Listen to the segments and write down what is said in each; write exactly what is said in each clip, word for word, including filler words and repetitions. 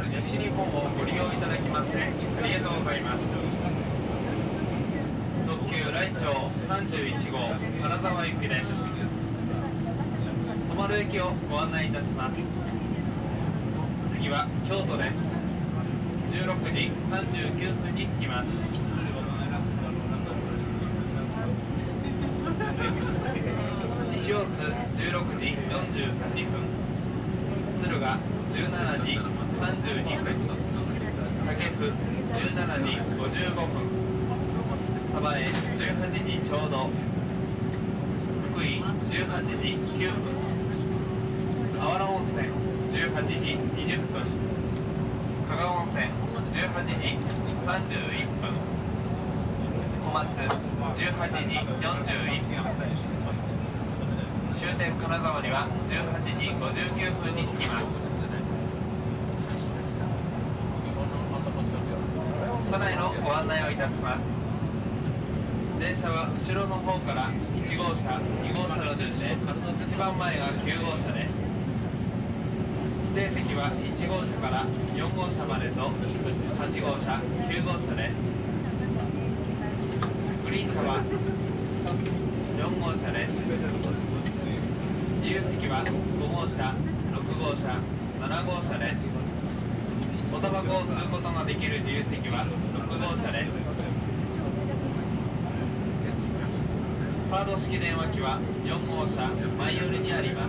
ール 西日本をご利用いただきましてありがとうございます。特急来庁さんじゅういち号金沢行きです。止まる駅をご案内いたします。次は京都です。じゅうろくじさんじゅうきゅうふんに着きます。西大津じゅうろくじよんじゅうはっぷん、敦賀じゅうしちじさんじゅうにふん、武生じゅうしちじごじゅうごふん、鯖江じゅうはちじちょうど、福井じゅうはちじきゅうふん、あわら温泉じゅうはちじにじゅっぷん、加賀温泉じゅうはちじさんじゅういっぷん、小松じゅうはちじよんじゅういっぷん、終点金沢にはじゅうはちじごじゅうきゅうふんに着きます。車内のご案内をいたします。電車は後ろの方からいち号車、に号車の順で一番前がきゅう号車です。指定席はいち号車からよん号車までとはち号車、きゅう号車です。グリーン車はよん号車です。自由席はご号車、ろく号車、なな号車です。おタバコを吸うことができる自由席はろく号車です。カード式電話機はよん号車、前寄りにあります。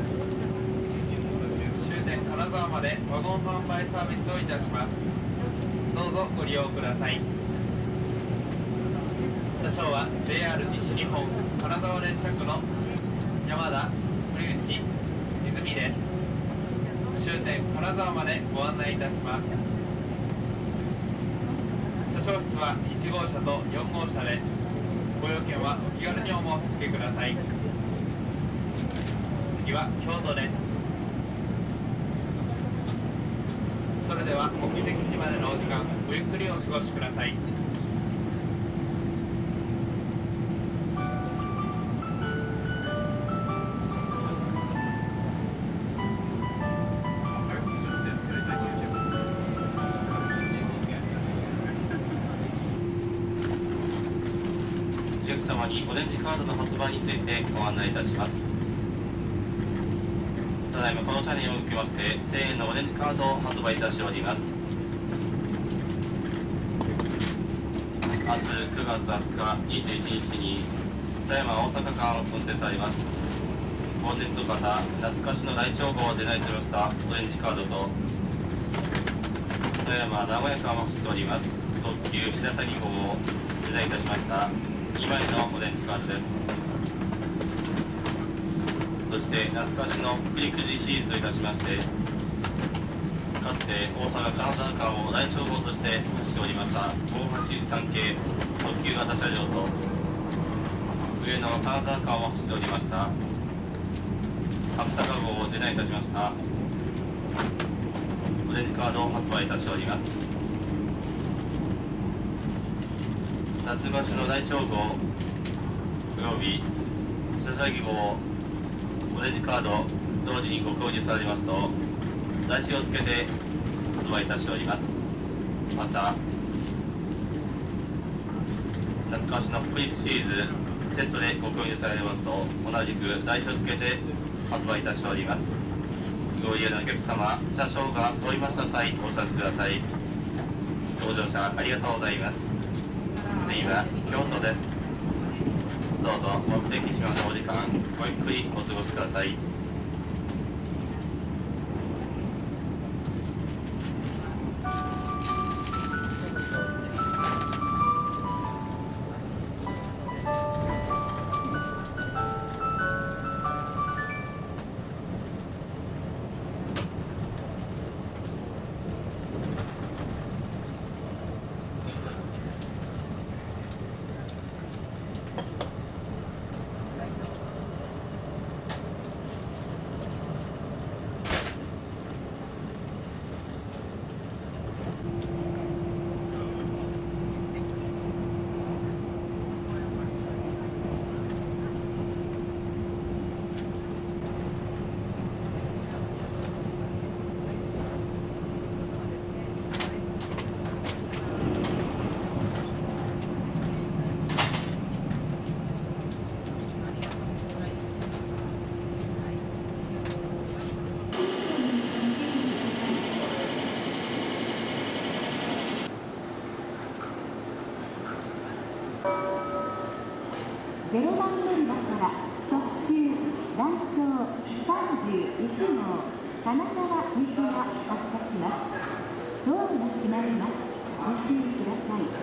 終点金沢までワゴン販売サービスをいたします。どうぞご利用ください。車掌は ジェイアール 西日本金沢列車区の山田、堀内、泉です。終点金沢までご案内いたします。車掌室はいち号車とよん号車です。ご用件はお気軽にお申し付けください。次は京都です。それでは目的地までのお時間ごゆっくりお過ごしください。 お客様にオレンジカードの発売についてご案内いたします。ただいまこの車両を受けましてせんえんのオレンジカードを発売いたしております。明日くがつはつかにじゅういちにちに狭山大阪間運転されます。本日の方、懐かしの来庁号をデザインしましたオレンジカードと狭山名古屋間を走っております特急白崎号をデザインいたしましたにまいのオレンジカードです。そして懐かしの北陸寺シリーズといたしまして、かつて大阪金沢間を来庁号として走っておりましたごはちさん系特急型車両と、上野金沢間を走っておりました白坂号をデザインいたしましたオレンジカードを発売いたしております。夏場所の来庁号および白崎号オレンジカード同時にご購入されますと来週をつけて発売いたしております。また懐かしの北陸シリーズセットでご購入されますと同じく来週をつけて発売いたしております。ご利用のお客様、車掌が通りました際お察しください。ご乗車ありがとうございます。次は京都です。どうぞ目的地までお時間ごゆっくりお過ごしください。 ゼロばん乗り場から特急団長さんじゅういち号金沢行きが発車します。ドアが閉まります。ご注意ください。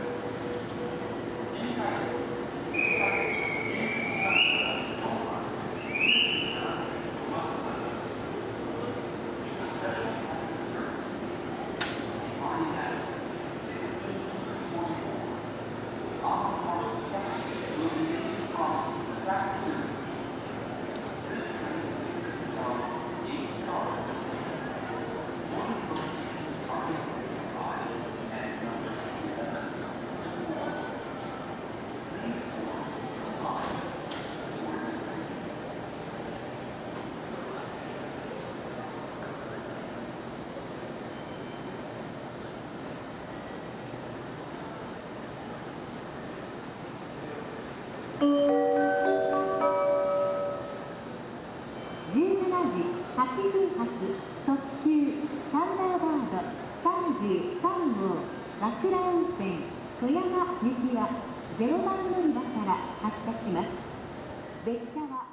じゅうしちじはちふん発特急サンダーバードさんじゅうさん号和倉温泉富山行きはゼロばん乗り場から発車します。列車は